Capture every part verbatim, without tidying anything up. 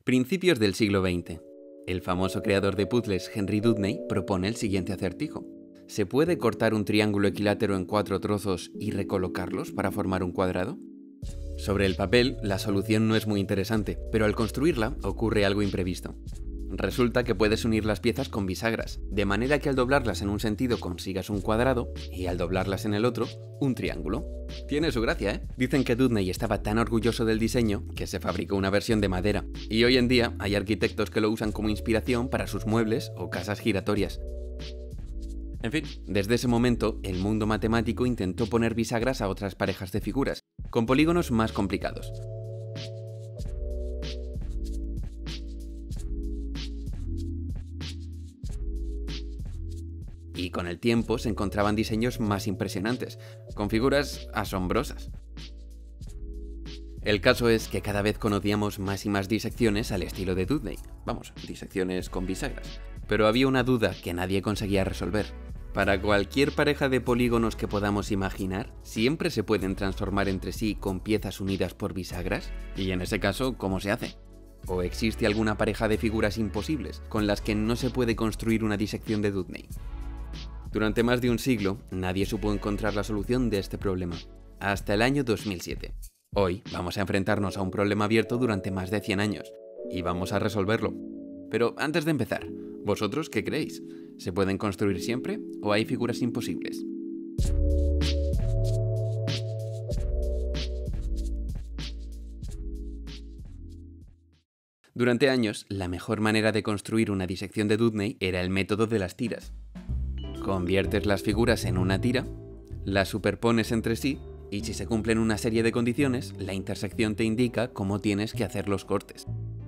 Principios del siglo veinte. El famoso creador de puzzles Henry Dudney propone el siguiente acertijo. ¿Se puede cortar un triángulo equilátero en cuatro trozos y recolocarlos para formar un cuadrado? Sobre el papel, la solución no es muy interesante, pero al construirla ocurre algo imprevisto. Resulta que puedes unir las piezas con bisagras, de manera que al doblarlas en un sentido consigas un cuadrado y al doblarlas en el otro, un triángulo. Tiene su gracia, ¿eh? Dicen que Dudney estaba tan orgulloso del diseño que se fabricó una versión de madera, y hoy en día hay arquitectos que lo usan como inspiración para sus muebles o casas giratorias. En fin, desde ese momento, el mundo matemático intentó poner bisagras a otras parejas de figuras, con polígonos más complicados. Y con el tiempo se encontraban diseños más impresionantes, con figuras asombrosas. El caso es que cada vez conocíamos más y más disecciones al estilo de Dudney, vamos, disecciones con bisagras. Pero había una duda que nadie conseguía resolver. Para cualquier pareja de polígonos que podamos imaginar, ¿siempre se pueden transformar entre sí con piezas unidas por bisagras? Y en ese caso, ¿cómo se hace? ¿O existe alguna pareja de figuras imposibles con las que no se puede construir una disección de Dudney? Durante más de un siglo, nadie supo encontrar la solución de este problema, hasta el año dos mil siete. Hoy vamos a enfrentarnos a un problema abierto durante más de cien años, y vamos a resolverlo. Pero antes de empezar, ¿vosotros qué creéis? ¿Se pueden construir siempre o hay figuras imposibles? Durante años, la mejor manera de construir una disección de Dudney era el método de las tiras. Conviertes las figuras en una tira, las superpones entre sí y si se cumplen una serie de condiciones, la intersección te indica cómo tienes que hacer los cortes.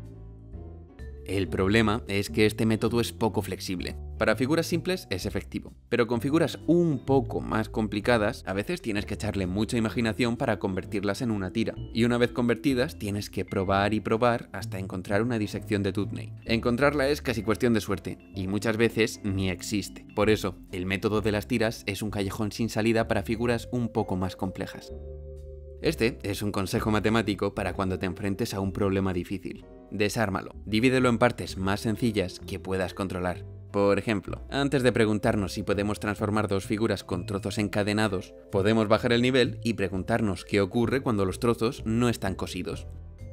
El problema es que este método es poco flexible. Para figuras simples es efectivo, pero con figuras un poco más complicadas, a veces tienes que echarle mucha imaginación para convertirlas en una tira. Y una vez convertidas, tienes que probar y probar hasta encontrar una disección de Dudney. Encontrarla es casi cuestión de suerte, y muchas veces ni existe. Por eso, el método de las tiras es un callejón sin salida para figuras un poco más complejas. Este es un consejo matemático para cuando te enfrentes a un problema difícil. Desármalo, divídelo en partes más sencillas que puedas controlar. Por ejemplo, antes de preguntarnos si podemos transformar dos figuras con trozos encadenados, podemos bajar el nivel y preguntarnos qué ocurre cuando los trozos no están cosidos.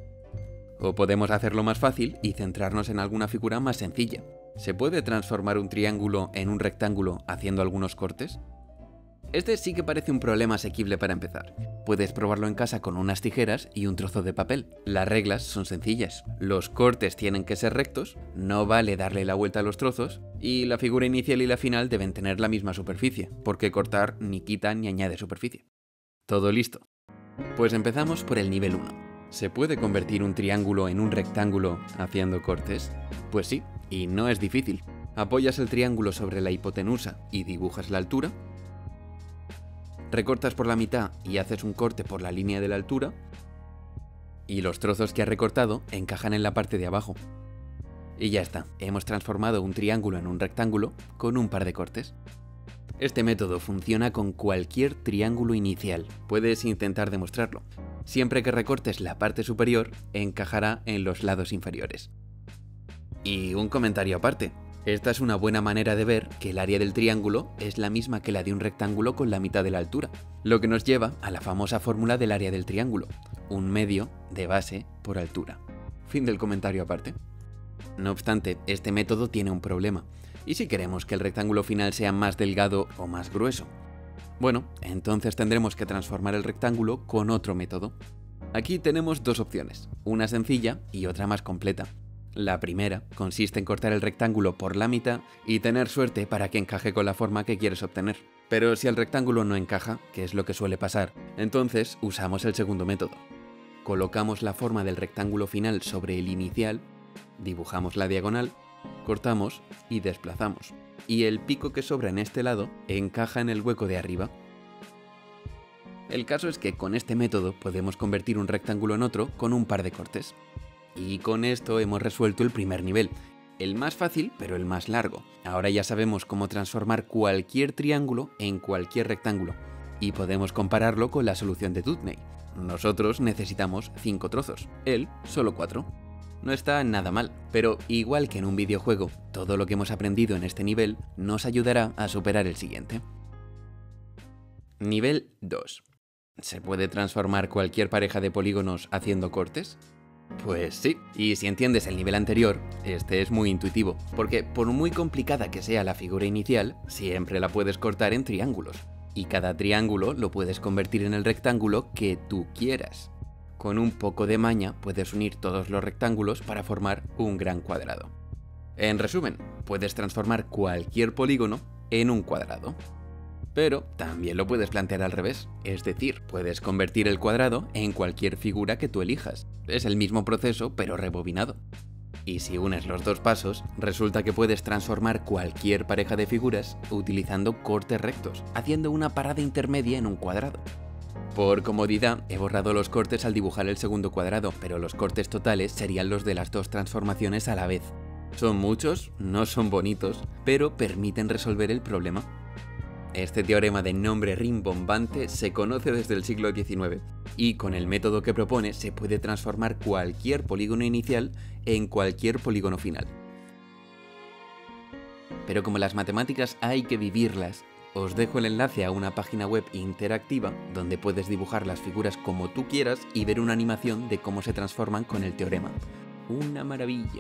O podemos hacerlo más fácil y centrarnos en alguna figura más sencilla. ¿Se puede transformar un triángulo en un rectángulo haciendo algunos cortes? Este sí que parece un problema asequible para empezar. Puedes probarlo en casa con unas tijeras y un trozo de papel. Las reglas son sencillas. Los cortes tienen que ser rectos, no vale darle la vuelta a los trozos, y la figura inicial y la final deben tener la misma superficie, porque cortar ni quita ni añade superficie. ¿Todo listo? Pues empezamos por el nivel uno. ¿Se puede convertir un triángulo en un rectángulo haciendo cortes? Pues sí, y no es difícil. Apoyas el triángulo sobre la hipotenusa y dibujas la altura. Recortas por la mitad y haces un corte por la línea de la altura y los trozos que has recortado encajan en la parte de abajo. Y ya está, hemos transformado un triángulo en un rectángulo con un par de cortes. Este método funciona con cualquier triángulo inicial, puedes intentar demostrarlo. Siempre que recortes la parte superior, encajará en los lados inferiores. Y un comentario aparte. Esta es una buena manera de ver que el área del triángulo es la misma que la de un rectángulo con la mitad de la altura, lo que nos lleva a la famosa fórmula del área del triángulo, un medio de base por altura. Fin del comentario aparte. No obstante, este método tiene un problema, ¿y si queremos que el rectángulo final sea más delgado o más grueso? Bueno, entonces tendremos que transformar el rectángulo con otro método. Aquí tenemos dos opciones, una sencilla y otra más completa. La primera consiste en cortar el rectángulo por la mitad y tener suerte para que encaje con la forma que quieres obtener. Pero si el rectángulo no encaja, que es lo que suele pasar, entonces usamos el segundo método. Colocamos la forma del rectángulo final sobre el inicial, dibujamos la diagonal, cortamos y desplazamos. Y el pico que sobra en este lado encaja en el hueco de arriba. El caso es que con este método podemos convertir un rectángulo en otro con un par de cortes. Y con esto hemos resuelto el primer nivel, el más fácil pero el más largo. Ahora ya sabemos cómo transformar cualquier triángulo en cualquier rectángulo y podemos compararlo con la solución de Dudney. Nosotros necesitamos cinco trozos, él solo cuatro. No está nada mal, pero igual que en un videojuego, todo lo que hemos aprendido en este nivel nos ayudará a superar el siguiente. Nivel dos. ¿Se puede transformar cualquier pareja de polígonos haciendo cortes? Pues sí, y si entiendes el nivel anterior, este es muy intuitivo, porque por muy complicada que sea la figura inicial, siempre la puedes cortar en triángulos, y cada triángulo lo puedes convertir en el rectángulo que tú quieras. Con un poco de maña puedes unir todos los rectángulos para formar un gran cuadrado. En resumen, puedes transformar cualquier polígono en un cuadrado. Pero también lo puedes plantear al revés, es decir, puedes convertir el cuadrado en cualquier figura que tú elijas. Es el mismo proceso, pero rebobinado. Y si unes los dos pasos, resulta que puedes transformar cualquier pareja de figuras utilizando cortes rectos, haciendo una parada intermedia en un cuadrado. Por comodidad, he borrado los cortes al dibujar el segundo cuadrado, pero los cortes totales serían los de las dos transformaciones a la vez. Son muchos, no son bonitos, pero permiten resolver el problema. Este teorema de nombre rimbombante se conoce desde el siglo diecinueve, y con el método que propone se puede transformar cualquier polígono inicial en cualquier polígono final. Pero como las matemáticas hay que vivirlas, os dejo el enlace a una página web interactiva donde puedes dibujar las figuras como tú quieras y ver una animación de cómo se transforman con el teorema. ¡Una maravilla!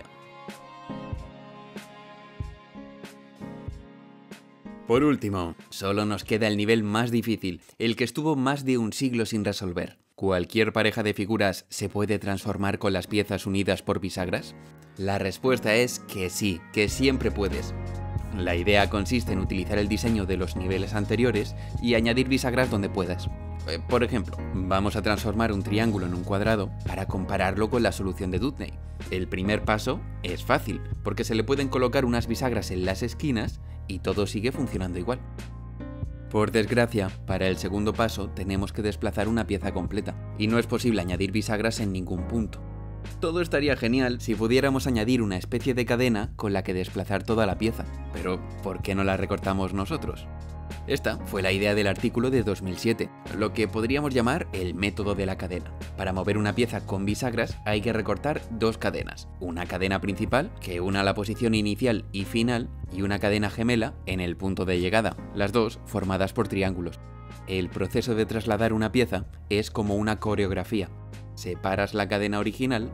Por último, solo nos queda el nivel más difícil, el que estuvo más de un siglo sin resolver. ¿Cualquier pareja de figuras se puede transformar con las piezas unidas por bisagras? La respuesta es que sí, que siempre puedes. La idea consiste en utilizar el diseño de los niveles anteriores y añadir bisagras donde puedas. Por ejemplo, vamos a transformar un triángulo en un cuadrado para compararlo con la solución de Dudney. El primer paso es fácil, porque se le pueden colocar unas bisagras en las esquinas y todo sigue funcionando igual. Por desgracia, para el segundo paso tenemos que desplazar una pieza completa, y no es posible añadir bisagras en ningún punto. Todo estaría genial si pudiéramos añadir una especie de cadena con la que desplazar toda la pieza, pero ¿por qué no la recortamos nosotros? Esta fue la idea del artículo de dos mil siete, lo que podríamos llamar el método de la cadena. Para mover una pieza con bisagras hay que recortar dos cadenas, una cadena principal que una la posición inicial y final y una cadena gemela en el punto de llegada, las dos formadas por triángulos. El proceso de trasladar una pieza es como una coreografía. Separas la cadena original,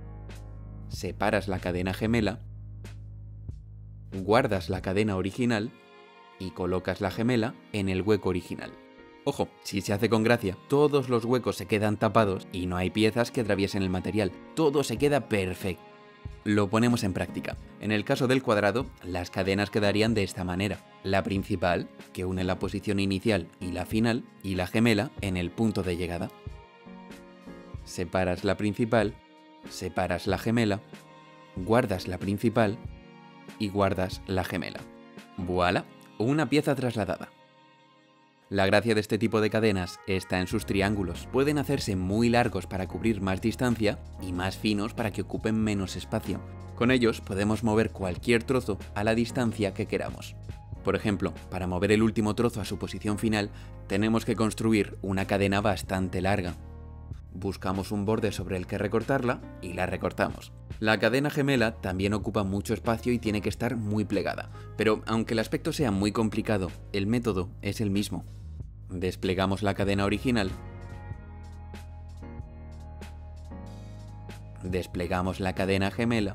separas la cadena gemela, guardas la cadena original y colocas la gemela en el hueco original. Ojo, si se hace con gracia, todos los huecos se quedan tapados y no hay piezas que atraviesen el material. Todo se queda perfecto. Lo ponemos en práctica. En el caso del cuadrado, las cadenas quedarían de esta manera. La principal, que une la posición inicial y la final, y la gemela en el punto de llegada. Separas la principal, separas la gemela, guardas la principal y guardas la gemela. ¡Voilá! Una pieza trasladada. La gracia de este tipo de cadenas está en sus triángulos. Pueden hacerse muy largos para cubrir más distancia y más finos para que ocupen menos espacio. Con ellos podemos mover cualquier trozo a la distancia que queramos. Por ejemplo, para mover el último trozo a su posición final, tenemos que construir una cadena bastante larga. Buscamos un borde sobre el que recortarla y la recortamos. La cadena gemela también ocupa mucho espacio y tiene que estar muy plegada, pero aunque el aspecto sea muy complicado, el método es el mismo. Desplegamos la cadena original, desplegamos la cadena gemela,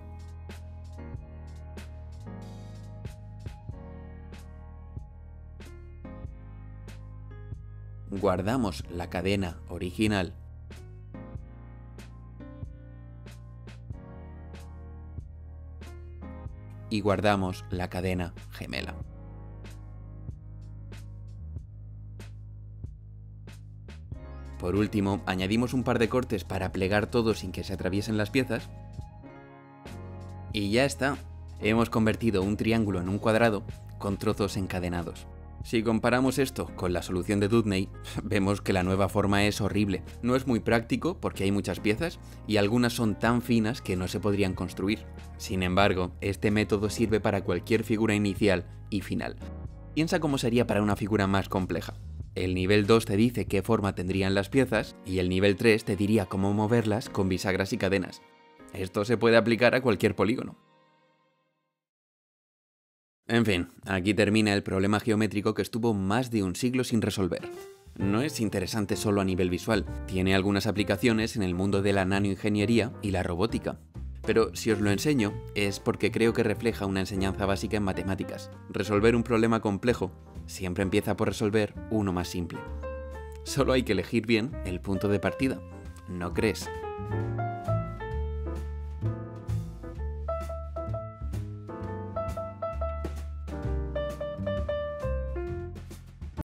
guardamos la cadena original y guardamos la cadena gemela. Por último, añadimos un par de cortes para plegar todo sin que se atraviesen las piezas. Y ya está. Hemos convertido un triángulo en un cuadrado con trozos encadenados. Si comparamos esto con la solución de Dudney, vemos que la nueva forma es horrible. No es muy práctico porque hay muchas piezas y algunas son tan finas que no se podrían construir. Sin embargo, este método sirve para cualquier figura inicial y final. Piensa cómo sería para una figura más compleja. El nivel dos te dice qué forma tendrían las piezas y el nivel tres te diría cómo moverlas con bisagras y cadenas. Esto se puede aplicar a cualquier polígono. En fin, aquí termina el problema geométrico que estuvo más de un siglo sin resolver. No es interesante solo a nivel visual, tiene algunas aplicaciones en el mundo de la nanoingeniería y la robótica. Pero si os lo enseño, es porque creo que refleja una enseñanza básica en matemáticas. Resolver un problema complejo siempre empieza por resolver uno más simple. Solo hay que elegir bien el punto de partida, ¿no crees?